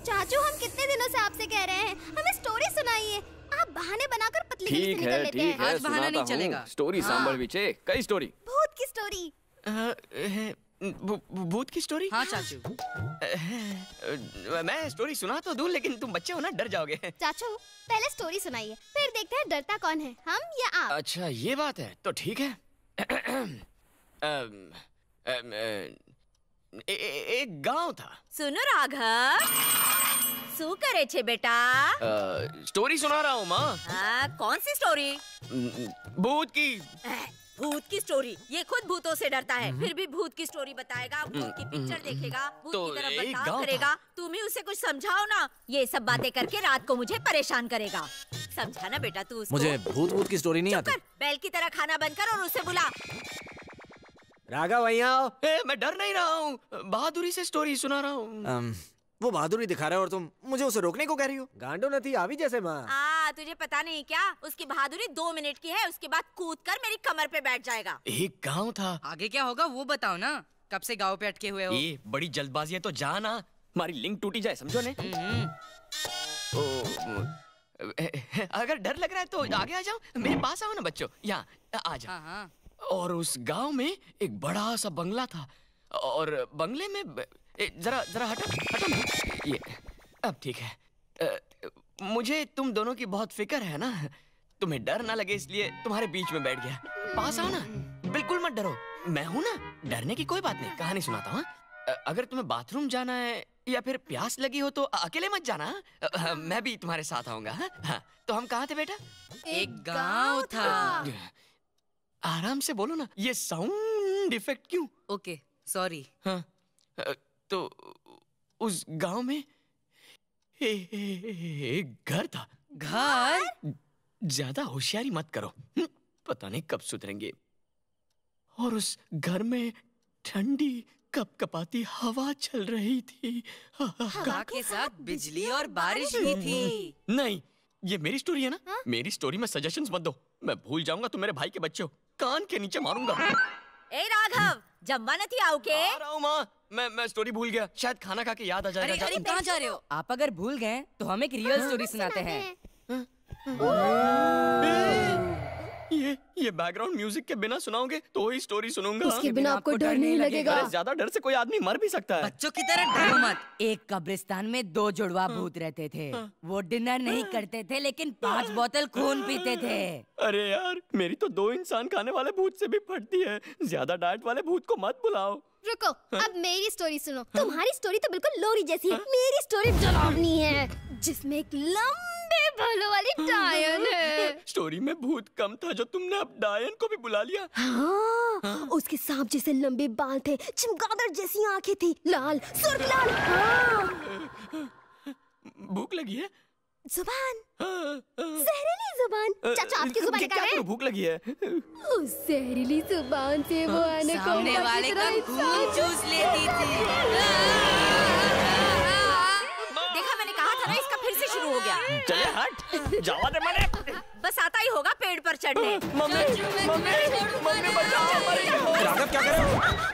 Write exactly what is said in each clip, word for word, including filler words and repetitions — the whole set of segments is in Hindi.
चाचू हम कितने दिनों से आपसे कह रहे हैं हमें स्टोरी सुनाइए, आप बहाने बनाकर पतली गली से निकल लेते हैं। आज बहाना नहीं चलेगा। स्टोरी सांभळ विचे, कई स्टोरी? भूत की स्टोरी। भूत की स्टोरी? हाँ चाचू। मैं स्टोरी सुना तो दूं, लेकिन तुम बच्चे हो ना, डर जाओगे। चाचू पहले स्टोरी सुनाइए, फिर देखते हैं डरता कौन है, हम या आप। अच्छा ये बात है, तो ठीक है। ए, ए, एक गांव था। सुनो राघव, શું કરે છે બેટા? स्टोरी सुना रहा हूँ माँ। हाँ, कौन सी स्टोरी? भूत की। भूत की स्टोरी? ये खुद भूतों से डरता है, फिर भी भूत की स्टोरी बताएगा, भूत की पिक्चर देखेगा, भूत तो की तरफ एक बर्ताव गाँव करेगा। तुम ही उसे कुछ समझाओ ना, ये सब बातें करके रात को मुझे परेशान करेगा। समझा ना बेटा तू उसको? मुझे भूत भूत की स्टोरी नहीं आती। बैल की तरह खाना बंद कर और उसे बुला। राघव भैया, मैं डर नहीं रहा हूँ, बहादुरी से स्टोरी सुना रहा हूँ। वो बहादुरी दिखा रहा है और तुम मुझे उसे रोकने को कह रही हो? गांडो नथी आवी जैसे माँ। आ, तुझे पता नहीं क्या? उसकी बहादुरी दो मिनट की है, उसके बाद कूद कर मेरी कमर पे बैठ जाएगा। एक गांव था। आगे क्या होगा वो बताओ ना, कब से गांव पे अटके हुए हो? ये बड़ी जल्दबाजी है तो जा ना, हमारी लिंक टूटी जाए, समझो ने? ओ, अगर डर लग रहा है तो आगे आ जाओ, मेरे पास आओ ना बच्चों, यहाँ आ जाओ। हाँ, हाँ। और उस गांव में एक बड़ा सा बंगला था, और बंगले में ए, जरा जरा हटो हटो ना, ये अब ठीक है। आ, मुझे तुम दोनों की बहुत फिक्र है ना, तुम्हें डर ना लगे इसलिए तुम्हारे बीच में बैठ गया। पास आओ ना, बिल्कुल मत डरो, मैं हूं ना, डरने की कोई बात नहीं। कहानी सुनाता हूँ। अगर तुम्हें बाथरूम जाना है या फिर प्यास लगी हो तो अकेले मत जाना, आ, मैं भी तुम्हारे साथ आऊंगा। हाँ, तो हम कहाँ थे बेटा? एक गांव था। आराम से बोलो ना, ये साउंड इफेक्ट क्यों? Okay sorry. हाँ, तो उस गांव में एक घर था। घर? ज्यादा होशियारी मत करो, पता नहीं कब सुधरेंगे। और उस घर में ठंडी कपकपाती हवा चल रही थी। हवा के साथ बिजली और बारिश भी थी। नहीं, ये मेरी स्टोरी है ना। हा? मेरी स्टोरी में सजेशंस मत दो, मैं भूल जाऊंगा तुम मेरे भाई के बच्चे हो, कान के नीचे मारूंगा। ए राघव, जम्मा नहीं आओ के? आ रहा हूँ माँ, मैं मैं स्टोरी भूल गया, शायद खाना खा के याद आ जाएगा। अरे अरे कहाँ जा रहे हो? आप अगर भूल गए तो हम एक रियल स्टोरी सुनाते हैं। ये ये बैकग्राउंड म्यूजिक के बिना सुनाओगे तो ही स्टोरी सुनूंगा। उसके बिना आपको डर नहीं लगेगा। अरे ज्यादा डर से कोई आदमी मर भी सकता है। बच्चों की तरह डरो मत। एक कब्रिस्तान में दो जुड़वा भूत रहते थे। वो डिनर नहीं करते थे लेकिन पांच बोतल खून पीते थे। अरे यार, मेरी तो दो इंसान खाने वाले भूत से भी फटती है, ज्यादा डाइट वाले भूत को मत बुलाओ। रुको, अब मेरी स्टोरी सुनो। तुम्हारी स्टोरी तो बिल्कुल लोरी जैसी है, मेरी स्टोरी डरावनी है, जिसमें एक लंबे बालों वाली डायन है। स्टोरी में भूत कम था जो तुमने अब डायन को भी बुला लिया। हाँ, हाँ। उसके सांप जैसे लंबे बाल थे, चमगादड़ जैसी आंखें थी, लाल सुर्ख लाल। हाँ। भूख लगी है? जुबान, जहरीली जुबान। चाचा आपकी जुबान क्या है? भूख लगी है। उस जहरीली जुबान से वो आने को सामने वाले का खून चूस लेती थी। देखा, मैंने कहा था ना, इसका फिर से शुरू हो गया। चले हट, जावा दे मैंने। बस आता ही होगा पेड़ पर चढ़ने। मम्मी, मम्मी, मम्मी बचाओ। राघव क्या कर रहे हो?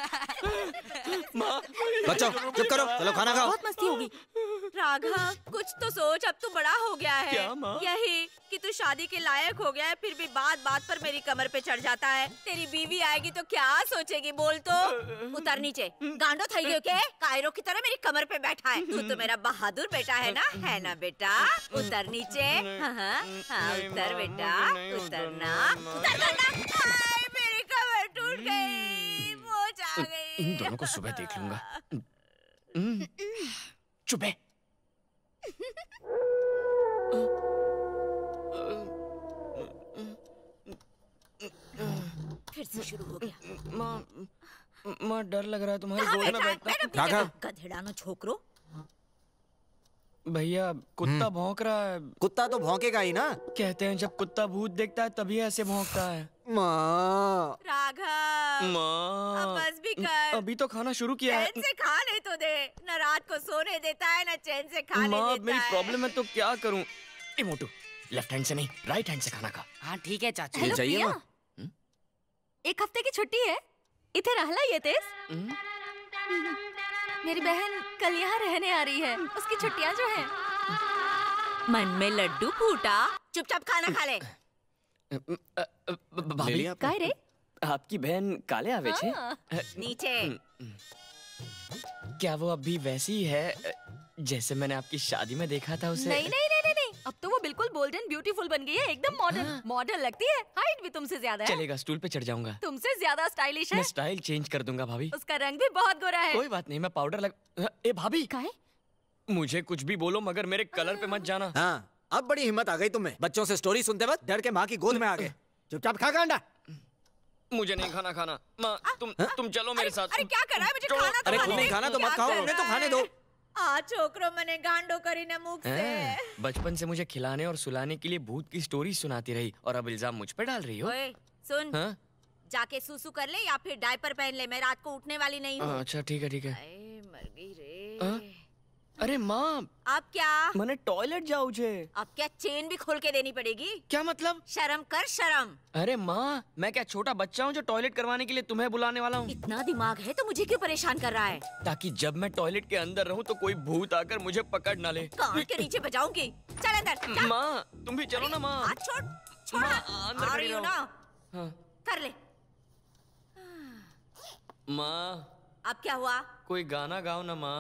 बच्चों चुप करो, चलो खाना खाओ। बहुत मस्ती होगी। राघव, कुछ तो सोच, अब तू बड़ा हो गया है। क्या माँ? यही कि तू शादी के लायक हो गया है, फिर भी बात बात पर मेरी कमर पे चढ़ जाता है। तेरी बीवी आएगी तो क्या सोचेगी, बोल तो। उतर नीचे, गांडो थई गयो के? कायरो की तरह मेरी कमर पे बैठा है। तू तो मेरा बहादुर बेटा है ना, है ना बेटा? उतर नीचे। हाँ हाँ, हाँ उतर बेटा, उतरना, उतर ना। मेरी कमर टूट गई, मोच आ गई। इन दोनों को सुबह देख लूंगा। चुप है। फिर से शुरू हो गया। माँ, माँ डर लग रहा है तुम्हारी गोद में बैठना। राघव, गधेड़ानो छोकरो। भैया कुत्ता भौंक रहा है। कुत्ता तो भौंकेगा ही ना। कहते हैं जब कुत्ता भूत देखता है तभी ऐसे भौंकता है। माँ, राघव, माँ, अब बस भी कर। अभी तो खाना शुरू किया है। चैन से खा नहीं तो दे, न रात को सोने देता है न चैन से खाने माँ, देता मेरी है। प्रॉब्लम है तो क्या करूँ? ए मोटू, लेफ्ट हैंड से नहीं राइट हैंड से खाना खा। हाँ ठीक है चाचू। हेलो प्रिया, एक हफ्ते की छुट्टी है, इथे रहला येतेस? मेरी बहन कल यहाँ रहने आ रही है, उसकी छुट्टियाँ जो हैं। मन में लड्डू फूटा, चुपचाप खाना खा ले। भाभी काय रे? आपकी बहन काले आवे छे? नीचे। क्या वो अभी वैसी ही है जैसे मैंने आपकी शादी में देखा था उसे? नहीं नहीं नहीं नहीं, अब तो वो बिल्कुल बोल्ड एंड ब्यूटीफुल बन गई है, एकदम मॉडर्न। मॉडल लगती है, हाइट भी तुमसे ज्यादा है। चलेगा, स्टूल पे चढ़ जाऊंगा। तुमसे ज्यादा स्टाइलिश है। मैं स्टाइल चेंज कर दूंगा भाभी। उसका रंग भी बहुत गोरा है। कोई बात नहीं, मैं पाउडर लग। ए भाभी, काहे? मुझे कुछ भी बोलो मगर मेरे कलर पे मत जाना। हाँ, अब बड़ी हिम्मत आ गई तुम्हें। बच्चों से स्टोरी सुनते वक्त डर के माँ की गोद में आ गए। चुपचाप खा गांडा। मुझे नहीं खाना खाना। माँ तुम हा? तुम चलो मेरे साथ। अरे क्या कर रहा है, मुझे खाना तो अरे खाने तुम नहीं दे। खाना तो क्या मत खाओ, कर उन्हें तो रहा खाने है? दो। आ छोकरो मने गांडो करी ने मुख से। हाँ, बचपन से मुझे खिलाने और सुलाने के लिए भूत की स्टोरी सुनाती रही और अब इल्जाम मुझ पे डाल रही हो। ओए सुन, हाँ? जाके सूसू कर ले या फिर डायपर पहन ले, मैं रात को उठने वाली नहीं हूँ। अच्छा ठीक है ठीक है। अरे मर गई रे। हाँ? अरे माँ, अब क्या? मैंने टॉयलेट जाओ छे। अब क्या चेन भी खोल के देनी पड़ेगी? क्या मतलब? शर्म कर शर्म। अरे माँ, मैं क्या छोटा बच्चा हूँ जो टॉयलेट करवाने के लिए तुम्हें बुलाने वाला हूँ? इतना दिमाग है तो मुझे क्यों परेशान कर रहा है? ताकि जब मैं टॉयलेट के अंदर रहूँ तो कोई भूत आकर मुझे पकड़ ना ले। कान के नीचे बजाऊंगी। चल अंदर चल। माँ तुम भी चलो ना माँ। हाथ छोड़ छोड़ माँ, हाथ। अंदर आ खड़ी रही हूँ रहो। ना, हाँ। कर ले। माँ अब क्या हुआ? कोई गाना गाओ ना माँ।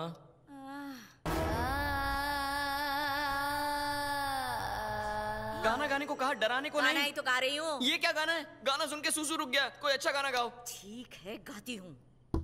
गाना गाने को कहा, डराने को गाना नहीं। ही तो गा रही हूँ। ये क्या गाना है? गाना सुन के सूसू रुक गया। कोई अच्छा गाना गाओ। ठीक है गाती हूँ।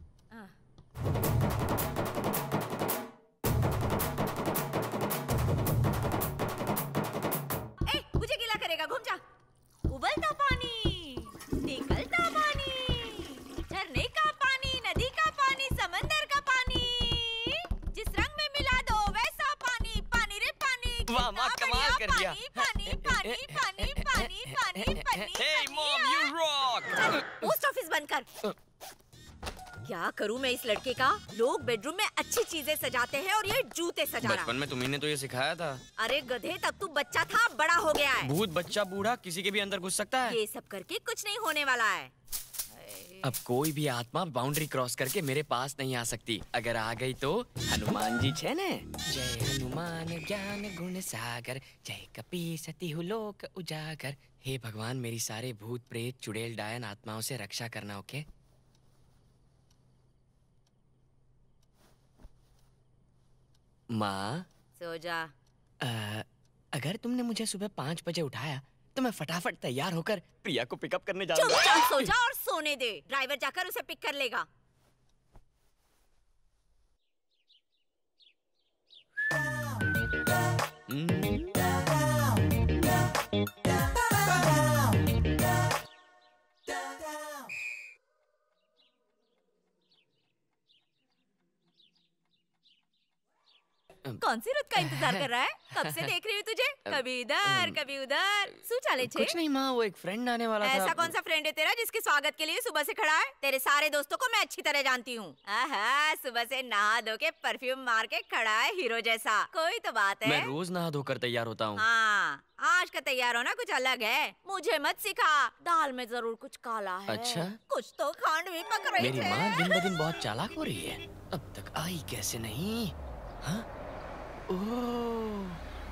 ए, मुझे गीला करेगा, घूम जा। उबलता पानी, निकलता पानी, झरने का पानी, नदी का पानी, समंदर का पानी, जिस रंग में मिला दो वैसा पानी, पानी रे पानी। वाह, माँ, कितना कमाल बढ़िया कर दिया। पानी, पानी, पानी, पानी, पानी, पानी, पानी, Hey mom, you rock! चल, पोस्ट ऑफिस बंद कर। क्या करूं मैं इस लड़के का? लोग बेडरूम में अच्छी चीजें सजाते हैं और ये जूते सजा रहा बचपन है। में तुम्ही ने तो ये सिखाया था। अरे गधे, तब तू बच्चा था, अब बड़ा हो गया है। भूत बच्चा बूढ़ा किसी के भी अंदर घुस सकता है। ये सब करके कुछ नहीं होने वाला है। अब कोई भी आत्मा बाउंड्री क्रॉस करके मेरे पास नहीं आ सकती। अगर आ गई तो हनुमान जी छे ने। जय हनुमान ज्ञान गुण सागर, जय कपी सती हु लोक उजागर। हे भगवान, मेरी सारे भूत प्रेत चुड़ैल डायन आत्माओं से रक्षा करना। ओके माँ, सो जा। अ, अगर तुमने मुझे सुबह पाँच बजे उठाया तो मैं फटाफट तैयार होकर प्रिया को पिकअप करने जा रहा हूँ। चुपचाप सो जा और सोने दे। ड्राइवर जाकर उसे पिक कर लेगा। कौन सी रुत का इंतजार कर रहा है? कब से देख रही हूँ तुझे, कभी इधर कभी उधर। सू चाले छे? कुछ नहीं माँ, वो एक फ्रेंड आने वाला था। ऐसा कौन सा फ्रेंड है तेरा जिसके स्वागत के लिए सुबह से खड़ा है? तेरे सारे दोस्तों को मैं अच्छी तरह जानती हूँ। आहा, सुबह से नहा धो के परफ्यूम मार के खड़ा है हीरो जैसा। कोई तो बात है। मैं रोज नहा धोकर तैयार होता हूँ। हाँ, आज का तैयार होना कुछ अलग है। मुझे मत सिखा, दाल में जरूर कुछ काला है। अच्छा? कुछ तो खांड भी पक रही मेरी है। माँ दिन ब दिन बहुत चालाक हो रही है। अब तक आई कैसे नहीं? हाँ? ओह।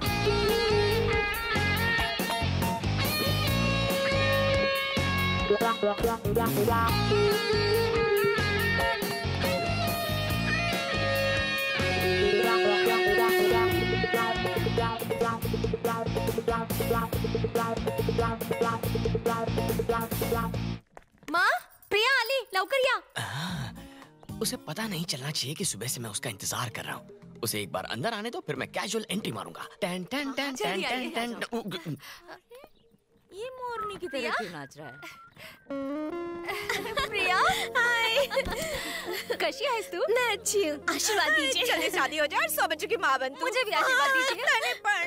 माँ, प्रिया आली, लवकर या। उसे पता नहीं चलना चाहिए कि सुबह से मैं उसका इंतजार कर रहा हूँ। उसे एक बार अंदर आने दो, फिर मैं कैजुअल एंट्री मारूंगा। टन टन टन टन टन टन। ये मोरनी की तरह क्यों नाच रहा है? प्रिया, हाय। कशी आहेस तू? मैं अच्छी हूँ, आशीर्वाद दीजिए। चलिए शादी हो जाए और सौ बच्चों की माँ बन तू। मुझे भी आशीर्वाद दीजिए। मैंने पण।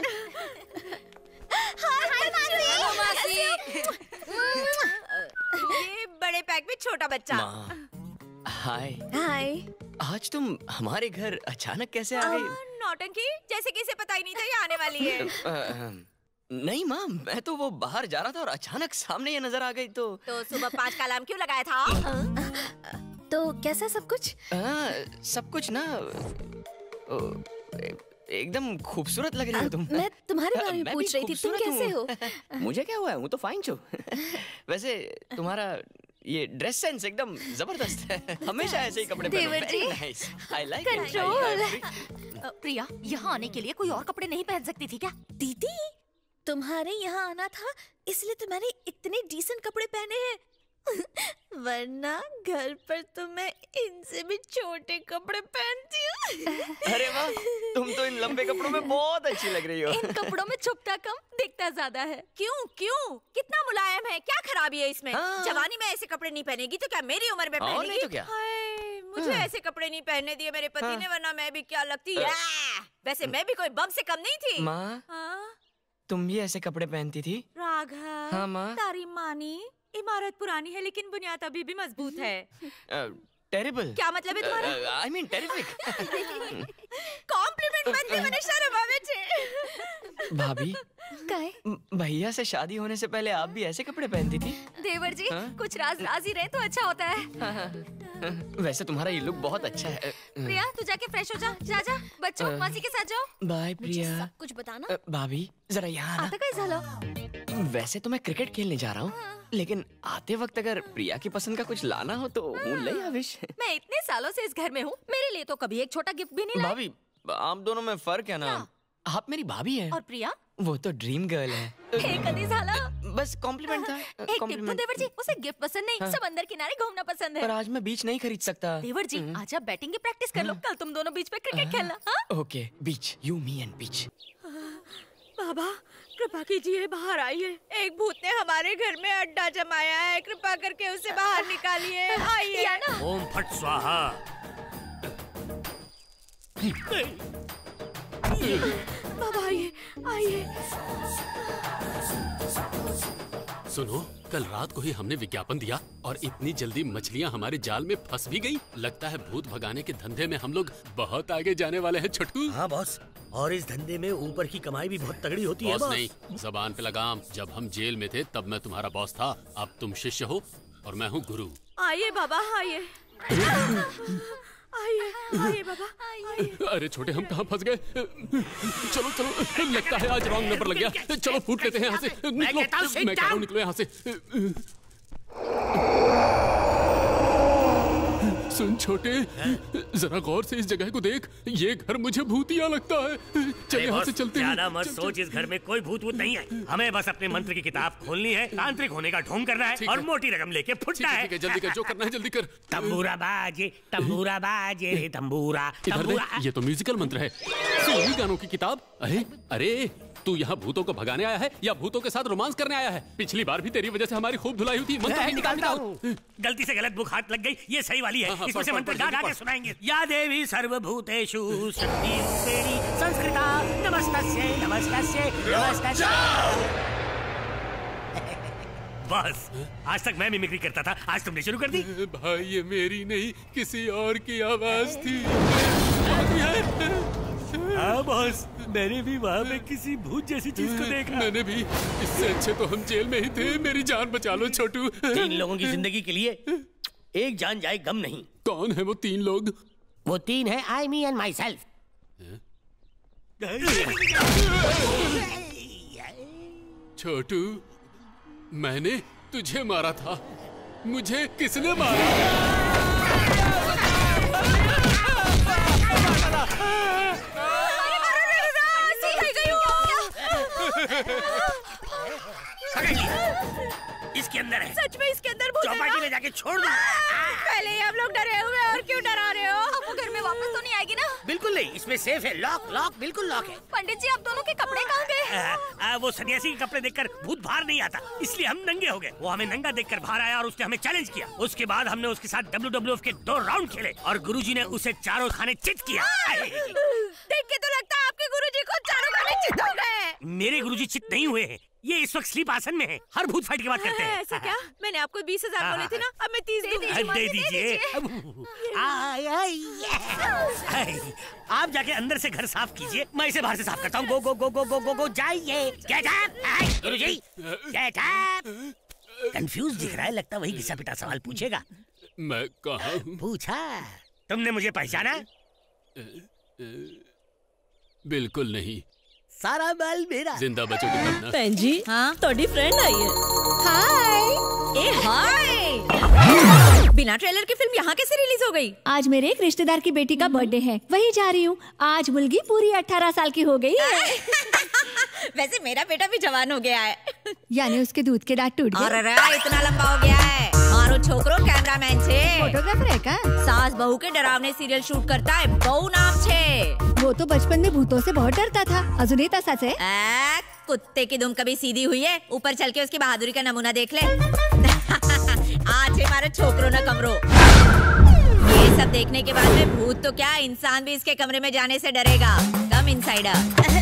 हाय मासी। ये बड़े पैक में छोटा बच्चा। माँ, हाय। हाय। आज तुम हमारे घर अचानक कैसे आ गई? नौटंकी, जैसे कि इसे पता ही नहीं था ये आने वाली है। अ, नहीं माँ, मैं तो वो बाहर जा रहा था और अचानक सामने ये नजर आ गई तो। तो सुबह पाँच का अलार्म क्यों लगाया था? तो कैसा सब कुछ? हाँ, सब कुछ ना ओ, ए- एकदम खूबसूरत लग रही हो तुम। मैं तुम्हारे बारे में मैं पूछ भी रही थी, तुम खूबसूरत कैसे हूँ। हो? मुझे क्या हुआ है, हूँ तो फाइन छू। वैसे तुम्हारा ये ड्रेस सेंस एकदम जबरदस्त है। हमेशा ऐसे ही कपड़े पहनो। देवर जी, Very nice. I like it. Control. I- I- uh, Priya, यहाँ आने के लिए कोई और कपड़े नहीं पहन सकती थी क्या? दीदी, तुम्हारे यहाँ आना था इसलिए तो मैंने इतने डिसेंट कपड़े पहने हैं। वरना घर पर तो मैं इनसे भी छोटे कपड़े पहनती हूँ। अरे वाह, तुम तो इन लंबे कपड़ों में बहुत अच्छी लग रही हो। इन कपड़ों में छुपता कम, दिखता ज्यादा है। क्यों क्यों? कितना मुलायम है, क्या खराबी है इसमें? हाँ। जवानी में ऐसे कपड़े नहीं पहनेगी तो क्या मेरी उम्र में और नहीं पहनेगी? तो क्या? हाय, मुझे ऐसे कपड़े नहीं पहनने दिए मेरे पति हाँ। ने, वरना मैं भी क्या लगती है। वैसे मैं भी कोई बम से कम नहीं थी। माँ, हाँ? तुम भी ऐसे कपड़े पहनती थी? राघव, हाँ, माँ। तारी मानी, इमारत पुरानी है लेकिन बुनियाद अभी भी मजबूत है। टेरिबल। क्या मतलब है तुम्हारा? I mean terrific. कॉम्प्लीमेंट बनते मैंने शर्म आवे छे। भाभी, काय? म- भैया से शादी होने से पहले आप भी ऐसे कपड़े पहनती थी? देवर जी, हाँ? कुछ राज राज ही रहे तो अच्छा होता है। वैसे तुम्हारा ये लुक बहुत अच्छा है। प्रिया, तू जाके फ्रेश हो जा। जा जा, बच्चों अ, मासी के साथ जाओ। बाय मुझे प्रिया। सब कुछ बताना। अ, भाभी जरा यहाँ आना। आता काय झालं? वैसे तो मैं क्रिकेट खेलने जा रहा हूँ, लेकिन आते वक्त अगर प्रिया की पसंद का कुछ लाना हो तो हूँ ले आविश। मैं इतने सालों से इस घर में हूँ, मेरे लिए तो कभी एक छोटा गिफ्ट भी नहीं लाए। भाभी, आप दोनों में फर्क है ना? आप मेरी भाभी हैं, और प्रिया, वो तो ड्रीम गर्ल है। हे कधी झालं? बस कॉम्प्लीमेंट था। एक टिप तो कॉम्प्लीमेंट। देवर जी, उसे गिफ्ट पसंद नहीं, हाँ। सब अंदर किनारे घूमना पसंद पर है। आज मैं बीच नहीं खरीद सकता। देवर जी, आज आप बैटिंग की प्रैक्टिस कर लो, कल तुम दोनों बीच पे क्रिकेट खेलना। हाँ? Okay, beach, you me and beach. बाबा, कृपा कीजिए, बाहर आइए। एक भूत ने हमारे घर में अड्डा जमाया है, कृपा करके उसे बाहर निकालिए। आइए। या ना? ओम फट स्वाहा। बाबा आइए, आइए। सुनो, कल रात को ही हमने विज्ञापन दिया और इतनी जल्दी मछलियाँ हमारे जाल में फंस भी गई। लगता है भूत भगाने के धंधे में हम लोग बहुत आगे जाने वाले हैं छोटू। हाँ बॉस, और इस धंधे में ऊपर की कमाई भी बहुत तगड़ी होती है बॉस बॉस। नहीं, जबान पे लगाम। जब हम जेल में थे तब मैं तुम्हारा बॉस था, अब तुम शिष्य हो और मैं हूँ गुरु। आइए बाबा, आइए। आइए, आइए बाबा, आइए। अरे छोटे, हम कहाँ फंस गए? चलो चलो, लगता है आज रॉन्ग नंबर लग गया। चलो फूट लेते हैं यहाँ से। निकलो, कहता हूँ, sit मैं कह रहा हूँ down। निकलो यहाँ से। सुन छोटे, जरा गौर से इस जगह को देख। ये घर मुझे भूतिया लगता है। चल अरे यहाँ बॉस, से चलते हैं। ज्यादा मत चल, सोच, इस घर में कोई भूत वूत नहीं है। हमें बस अपने मंत्र की किताब खोलनी है, तांत्रिक होने का ढोंग करना है ठीक और है। मोटी रकम लेके ठीक फुटना है, है। ठीक है, जल्दी कर, जो करना है जल्दी कर। तंबूरा बाजे, तंबूरा बाजे, तंबूरा, इधर तंबूरा। देख, ये तो म्यूजिकल मंत्र है। फिल्मी गानों की किताब। अरे अरे, तू यहाँ भूतों को भगाने आया है या भूतों के साथ रोमांस करने आया है? पिछली बार भी तेरी वजह से हमारी खूब धुलाई हुई थी। मंत्र मैं ही निकाल निकालता निकाल। हूँ। गलती से गलत बुक हाथ लग गई, ये सही वाली है। हाँ, हाँ, इसमें से पढ़, मंत्र पढ़, गा जल्दी गा के पढ़। सुनाएंगे। या देवी सर्वभूतेषु शक्तिरूपेणी संस्कृता नमस्तस्यै नमस्तस्यै नमस्तस्यै। बस, आज तक मैं मिमिक्री करता था, आज तुमने शुरू कर दी। भाई ये मेरी नहीं, किसी और की आवाज थी। आती है। हाँ बॉस, मैंने भी वहाँ पे किसी भूत जैसी चीज को देखा। मैंने भी। इससे अच्छे तो हम जेल में ही थे। मेरी जान बचा लो छोटू। तीन लोगों की जिंदगी के लिए एक जान जाए गम नहीं। कौन है वो तीन लोग? वो तीन है आई मी एंड माई सेल्फ। छोटू, मैंने तुझे मारा था। मुझे किसने मारा? इसके अंदर है। सच में इसके अंदर भूत है चौपाटी ना? में जाके छोड़ दो। पहले ही हम लोग डरे हुए हैं और क्यों डरा रहे हो? अब वो घर में वापस तो नहीं आएगी ना? बिल्कुल नहीं, इसमें सेफ है। लॉक लॉक बिल्कुल लॉक है। पंडित जी, आप दोनों के कपड़े कहाँ गए? आ, आ, वो सन्यासी के कपड़े देखकर भूत बाहर नहीं आता, इसलिए हम नंगे हो गए। वो हमें नंगा देखकर बाहर आया और उसने हमें चैलेंज किया। उसके बाद हमने उसके साथ डब्ल्यू डब्ल्यू एफ के दो राउंड खेले और गुरुजी ने उसे चारों खाने चित किया। देख के तो लगता है आपके गुरुजी को चारों खाने चित हो गए। मेरे गुरुजी चित नहीं हुए हैं, ये इस वक्त स्लीप आसन में है। हर भूत फाइट के बाद करते हैं। ऐसा क्या? मैंने आपको बीस हजार बोले थे ना, अब मैं तीस दूंगी। दे दीजिए। आय, आय, आय। आप जाके अंदर से घर साफ कीजिए, मैं इसे बाहर से साफ करता हूँ। गो go go go go go go जाइए। गेट अप गुरुजी, गेट अप। कंफ्यूज दिख रहा है, लगता वही घिसा पिटा सवाल पूछेगा। मैं कहाँ हूँ? पूछा। तुमने मुझे पहचाना? बिल्कुल नहीं। सारा बाल मेरा। जिंदा बचोगे तब ना। बहन जी, हाँ? थोड़ी फ्रेंड आई है। हाय। ए हाय। बिना ट्रेलर की फिल्म यहाँ कैसे रिलीज हो गई? आज मेरे एक रिश्तेदार की बेटी का बर्थडे है, वही जा रही हूँ। आज मुलगी पूरी अठारह साल की हो गई है। वैसे मेरा बेटा भी जवान हो गया है। यानी उसके दूध के दांत टूट गए। अरे रे, इतना लंबा हो गया है। मारो छोकरो कैमरामैन छे। फोटोग्राफर है का? सास बहू के डरावने सीरियल शूट करता है, बहू नाम छे। वो तो बचपन में भूतों से बहुत डरता था। अजुनी तसा से। आ, कुत्ते की दुम कभी सीधी हुई है? ऊपर चल के उसकी बहादुरी का नमूना देख ले। आज है मारो छोकरो न कमरो। ये सब देखने के बाद में भूत तो क्या, इंसान भी इसके कमरे में जाने से डरेगा। कम इनसाइडर।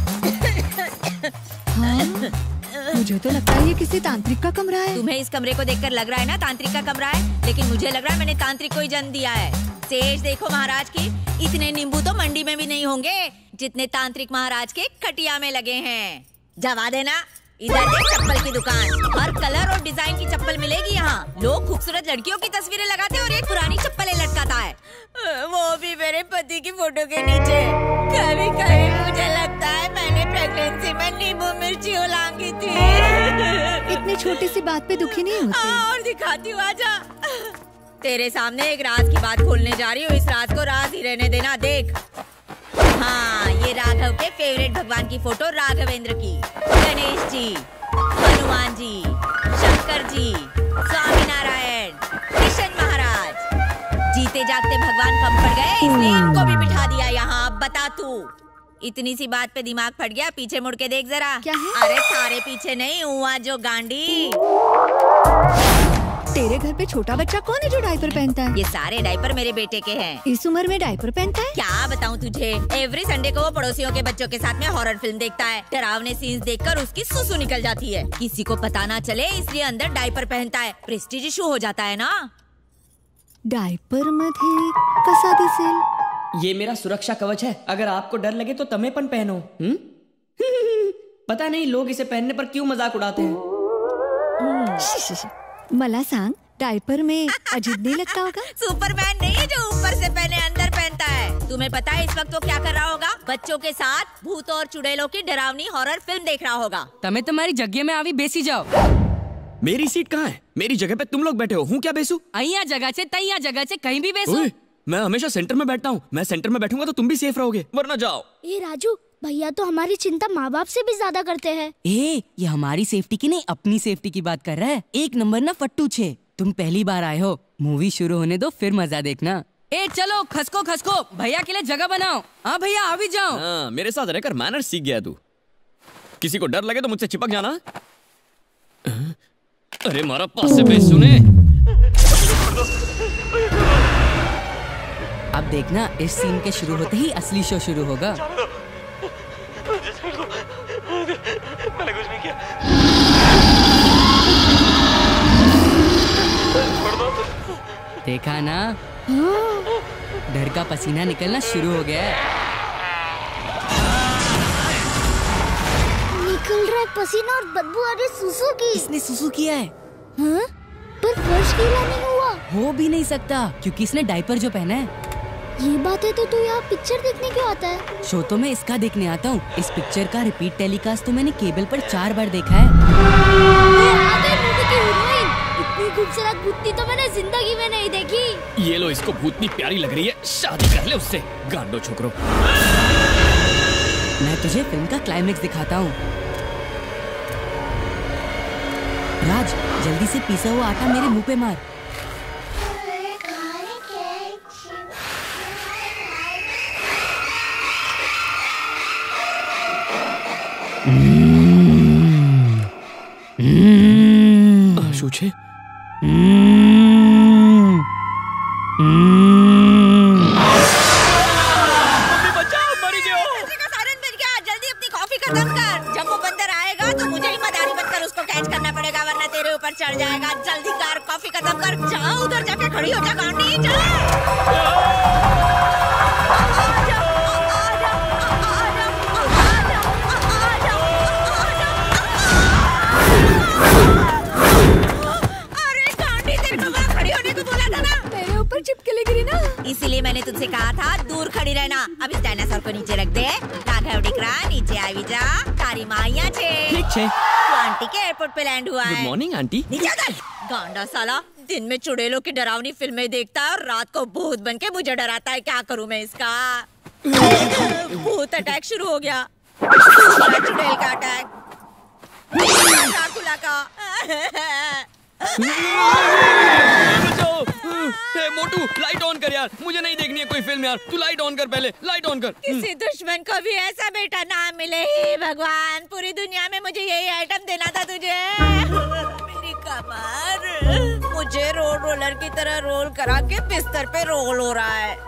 हाँ, मुझे तो लगता है ये किसी तांत्रिक का कमरा है। तुम्हें इस कमरे को देखकर लग रहा है ना तांत्रिक का कमरा है, लेकिन मुझे लग रहा है मैंने तांत्रिक को ही जन्म दिया है। सेज देखो महाराज की, इतने नींबू तो मंडी में भी नहीं होंगे जितने तांत्रिक महाराज के खटिया में लगे हैं। जवा देना। इधर देख चप्पल की दुकान, हर कलर और डिजाइन की चप्पल मिलेगी यहाँ। लोग खूबसूरत लड़कियों की तस्वीरें लगाते हैं और एक पुरानी चप्पलें लटकाता है, वो भी मेरे पति की फोटो के नीचे। कभी कभी मुझे लगता है मैंने प्रेगनेंसी में नींबू मिर्ची उलांगी थी। इतनी छोटी सी बात पे दुखी नहीं होती। और दिखाती हूँ, आजा। तेरे सामने एक राज की बात खोलने जा रही हूँ। इस राज को राज ही रहने देना। देख, हाँ, ये राघव के फेवरेट भगवान की फोटो, राघवेंद्र की। गणेश जी, हनुमान जी, शंकर जी, स्वामी नारायण, कृष्ण महाराज। जीते जागते भगवान कम पड़ गए, इसलिए इनको भी बिठा दिया यहाँ। अब बता तू, इतनी सी बात पे दिमाग फट गया? पीछे मुड़ के देख जरा। क्या है? अरे तारे पीछे नहीं, हुआ जो गांडी। तेरे घर पे छोटा बच्चा कौन है जो डायपर पहनता है? ये सारे डायपर मेरे बेटे के हैं। इस उम्र में डायपर पहनता है? क्या बताऊं तुझे, एवरी संडे को वो पड़ोसियों के बच्चों के साथ में हॉरर फिल्म देखता है। डरावने सीन्स देखकर उसकी सुसु निकल जाती है। किसी को पता ना चले इसलिए अंदर डायपर पहनता है। प्रेस्टीज इशू हो जाता है ना। डायपर मध्ये कसा दिसेल? ये मेरा सुरक्षा कवच है। अगर आपको डर लगे तो तमें पण पहनो। हम्म? पता नहीं लोग इसे पहनने पर क्यों मजाक उड़ाते हैं। मला सांग, डायपर में अजीब नहीं लगता होगा? सुपरमैन नहीं है जो ऊपर से पहने अंदर पहनता है। तुम्हें पता है इस वक्त वो क्या कर रहा होगा? बच्चों के साथ भूत और चुड़ैलों की डरावनी हॉरर फिल्म देख रहा होगा। तमें तुम्हारी जगह में आवी बेसी जाओ। मेरी सीट कहाँ है? मेरी जगह पे तुम लोग बैठे हो, हूँ क्या बेसू? अहिया जगह से तैया जगह से कहीं भी बेसो। मैं हमेशा सेंटर में बैठता हूँ। मैं सेंटर में बैठूंगा तो तुम भी सेफ रहोगे, वरना जाओ। ये राजू, भैया तो हमारी चिंता माँ बाप से भी ज्यादा करते हैं। ए, ये हमारी सेफ्टी की नहीं अपनी सेफ्टी की बात कर रहा है। एक नंबर ना फट्टू छे। तुम पहली बार आए हो, मूवी शुरू होने दो फिर मजा देखना। ए चलो खसको खसको, भैया के लिए जगह बनाओ। हाँ भैया आ भी जाओ। हाँ, मेरे साथ रहकर मैनर्स सीख गया तू। किसी को डर लगे तो मुझसे चिपक जाना। अरे मारा पास से पे सुने। अब देखना, इस सीन के शुरू होते ही असली शो शुरू होगा। मैंने कुछ नहीं किया। देखा ना, डर का पसीना निकलना शुरू हो गया है। निकल रहा है पसीना और बदबू आ रही सुसु की। इसने सुसु किया है। हाँ? पर फर्श गीला नहीं हुआ। हो भी नहीं सकता क्योंकि इसने डायपर जो पहना है। ये बात है तो तू यहाँ पिक्चर देखने क्यों आता है? शो तो मैं इसका देखने आता हूँ। इस पिक्चर का रिपीट टेलीकास्ट तो मैंने केबल पर चार बार देखा है। इतनी खूबसूरत भूतनी तो मैंने जिंदगी में नहीं देखी। ये लो, इसको भूतनी प्यारी लग रही है, शादी कर ले उससे, गांडो छोकरो। मैं तुझे फिल्म का क्लाइमेक्स दिखाता हूँ। राज, जल्दी से पीसा हुआ आटा मेरे मुंह पे मार। आशु छे। खत्म कर। जब वो बंदर आएगा तो मुझे ही मदारी बनकर उसको कैच करना पड़ेगा, वरना तेरे ऊपर चढ़ जाएगा। जल्दी कर, कॉफी खत्म कर। जाओ उधर जाके खड़ी हो जा गांडी, जा। अरे गांडी, तेरे को मैं खड़ी होने को बोला था ना। अब इस डायनासोर को नीचे रख दे। राघव डिकरा नीचे आई जा। तारी माँ यहाँ छे। ठीक छे। तो आंटी के एयरपोर्ट पे लैंड हुआ है। Good morning aunty. नीचे उतर। गांडा साला, दिन में चुड़ैलों की डरावनी फिल्में देखता है और रात को भूत बन के मुझे डराता है। क्या करूँ मैं इसका? भूत अटैक शुरू हो गया। चुड़ैल का अटैक। ड्राकुला का। हे मोटू, लाइट ऑन कर यार, मुझे नहीं देखनी है कोई फिल्म यार। तू लाइट ऑन कर पहले, लाइट ऑन कर। किसी दुश्मन को भी ऐसा बेटा ना मिले ही भगवान। पूरी दुनिया में मुझे यही आइटम देना था तुझे। मेरी कमर मुझे रोल रोलर की तरह रोल करा के बिस्तर पे रोल हो रहा है।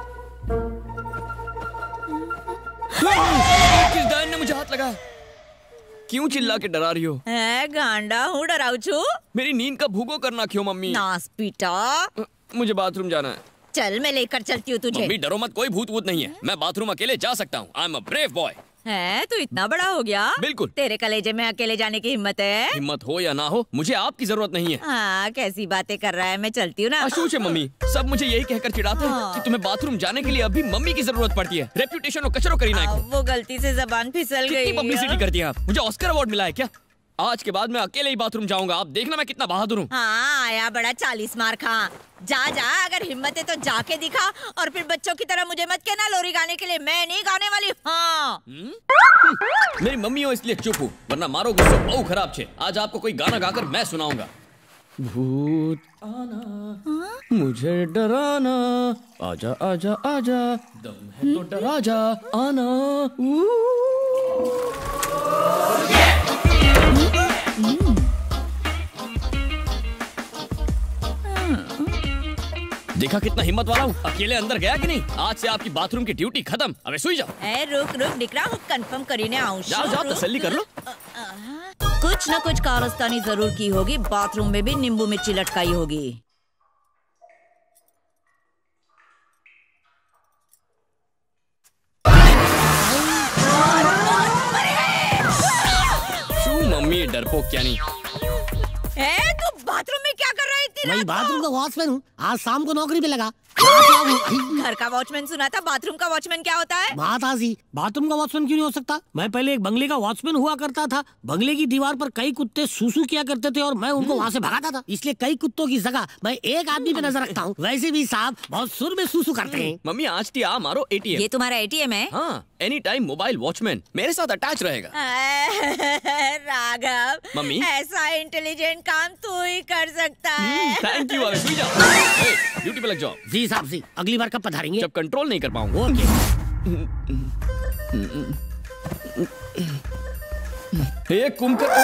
किस डायन ने मुझे हाथ लगा? क्यों चिल्ला के डरा रही हो? है गांडा हूँ, डराऊ छू। मेरी नींद का भूगो करना क्यों मम्मी? नास पीटा। मुझे बाथरूम जाना है। चल मैं लेकर चलती हूँ तुझे। मम्मी डरो मत, कोई भूत वूत नहीं है। मैं बाथरूम अकेले जा सकता हूँ। I am a brave boy. है तू इतना बड़ा हो गया? बिल्कुल। तेरे कलेजे में अकेले जाने की हिम्मत है? हिम्मत हो या ना हो, मुझे आपकी जरूरत नहीं है। हाँ, कैसी बातें कर रहा है। मैं चलती हूँ ना। अशूच है मम्मी, सब मुझे यही कहकर चिढ़ाते हैं कि तुम्हें बाथरूम जाने के लिए अभी मम्मी की जरूरत पड़ती है। रेप्यूटेशन और कचरो करीना को। वो गलती से जबान फिसल गई। कितनी पब्लिसिटी करती है आप? मुझे ऑस्कर अवार्ड मिला है क्या? आज के बाद मैं अकेले ही बाथरूम जाऊंगा। आप देखना मैं कितना बहादुर हूँ। हाँ, आया बड़ा चालीस मार खा। जा जा, अगर हिम्मत है तो जाके दिखा। और फिर बच्चों की तरह मुझे मत कहना लोरी गाने के लिए। मैं नहीं गाने वाली। हाँ। मेरी मम्मी हो इसलिए चुप हूँ, वरना मारो गुस्सा बहु खराब छे। आज आपको कोई गाना गाकर मैं सुनाऊंगा। भूत आना मुझे डराना, आजा आजा आजा, दम है तो डरा जा आना। देखा कितना हिम्मत वाला हूँ। अकेले अंदर गया कि नहीं? आज से आपकी बाथरूम की ड्यूटी खत्म। अबे सोई जाओ। ए, रुक रुक दिकरा, हूँ कंफर्म करीने आऊँ। जाओ जाओ, तसल्ली कर लो। कुछ न कुछ कारस्तानी जरूर की होगी। बाथरूम में भी नींबू मिर्ची लटकाई होगी। शू मम्मी डरपोक क्या नहीं। ए, तू बाथरूम में क्या कर रहा है इतनी रात को? मैं बाथरूम का वॉचमैन हूँ। आज शाम को नौकरी पे लगा। घर का वॉचमैन सुना था, बाथरूम का वॉचमैन क्या होता है? बात आजी, बाथरूम का वॉचमैन क्यों नहीं हो सकता? मैं पहले एक बंगले का वॉचमैन हुआ करता था। बंगले की दीवार पर कई कुत्ते सूसू किया करते थे और मैं उनको वहाँ से भगाता था। इसलिए कई कुत्तों की जगह मैं एक आदमी पे नजर रखता हूँ। वैसे भी साहब बहुत सुर में सूसू करते हैं। मम्मी आज टी आ मारो एटीएम। ये तुम्हारा एटीएम है? हाँ, एनी टाइम मोबाइल वॉचमैन मेरे साथ अटैच रहेगा। राघव मम्मी, ऐसा इंटेलिजेंट काम तू ही कर सकता है। Thank you. ड्यूटी पे लग जाओ। जी साहब जी, अगली बार कब पधारेंगे? जब कंट्रोल नहीं कर पाऊंगा। ओके। हे कुमकर,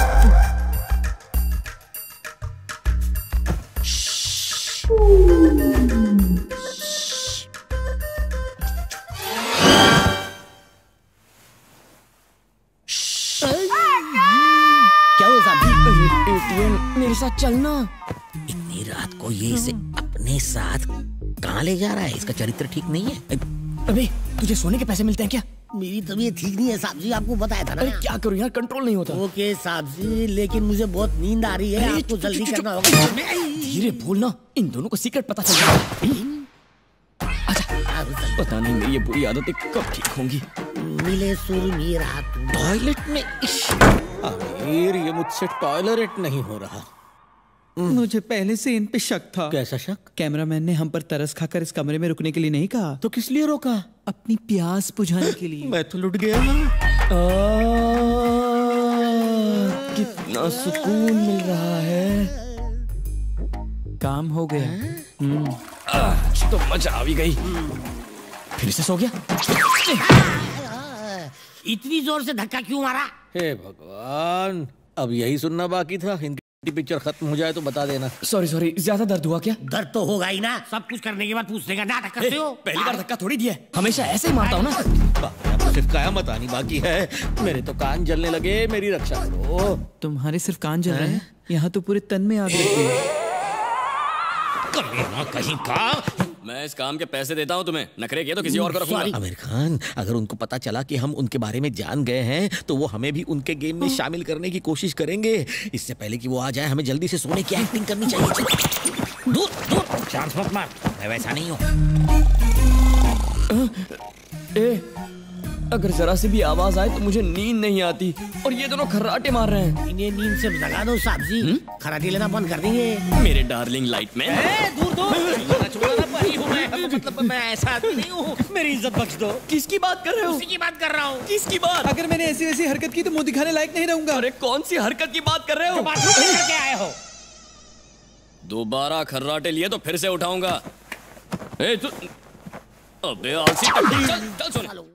क्या हुआ साहब जी? एटीएम मेरे साथ चलना। इतनी रात को ये इसे अपने साथ कहाँ ले जा रहा है? इसका चरित्र ठीक नहीं है। अबे तुझे सोने के पैसे मिलते हैं क्या? मेरी तबीयत ठीक नहीं है साहब जी, आपको बताया था ना। अरे क्या करूँ यार, कंट्रोल नहीं होता। ओके साहब जी, लेकिन मुझे बहुत नींद आ रही है। आपको जल्दी करना होगा। धीरे बोलना, इन दोनों को सीक्रेट पता चल जाएगा। अच्छा, पता नहीं मेरी ये बुरी आदतें कब ठीक होंगी। मिले सुर मेरा टॉयलेट में। अमीर, ये मुझसे टॉयलेट नहीं हो रहा। मुझे पहले से इन पे शक था। कैसा शक? कैमरामैन ने हम पर तरस खाकर इस कमरे में रुकने के लिए नहीं कहा। तो किस लिए रोका? अपनी प्यास बुझाने के लिए। मैं तो लुट गया। कितना सुकून मिल रहा है। काम हो गया। हम्म। तो मजा आ भी गई। फिर से सो गया। इतनी जोर से धक्का क्यों मारा? हे भगवान, अब यही सुनना बाकी था। इनकी पिक्चर खत्म हो जाए तो बता देना। सॉरी सॉरी, ज्यादा दर्द हुआ क्या? दर्द तो होगा ही ना। सब कुछ करने के बाद पूछने का नाटक करते हो। पहली बार धक्का थोड़ी दिया, हमेशा ऐसे ही मारता हूँ ना। सिर्फ कयामत आनी बाकी है। मेरे तो कान जलने लगे, मेरी रक्षा करो। तुम्हारे सिर्फ कान जल रहे हैं, यहाँ तो पूरे तन में आग लगी है। कहीं का मैं इस काम के पैसे देता हूँ तुम्हें, नखरे किए तो किसी और को रखूंगा। आमिर खान, अगर उनको पता चला कि हम उनके बारे में जान गए हैं तो वो हमें भी उनके गेम में शामिल करने की कोशिश करेंगे। इससे पहले कि वो आ जाए हमें जल्दी से सोने की एक्टिंग करनी चाहिए। दूर दूर, चांस मत मार, मैं वैसा नहीं हूँ। ए, अगर जरा से भी आवाज आए तो मुझे नींद नहीं आती और ये दोनों खर्राटे मार रहे हैं। इन्हें नींद से जगा दो साहब जी, खर्राटे लेना बंद कर देंगे। मेरे डार्लिंग लाइट मैन। दूर दूर परी हूँ मैं, मतलब मैं ऐसा आदमी नहीं हूँ। मेरी इज्जत बख्श दो। किसकी बात कर रहे हो? उसी की बात कर रहा हूँ। किसकी बात? अगर मैंने ऐसी वैसी हरकत की तो मुंह दिखाने लायक नहीं रहूंगा। अरे कौन सी हरकत की बात कर रहे हो? करके आए हो। दोबारा खर्राटे लिए तो फिर से उठाऊंगा। ए तू, अबे आलसी, चल चल सुन।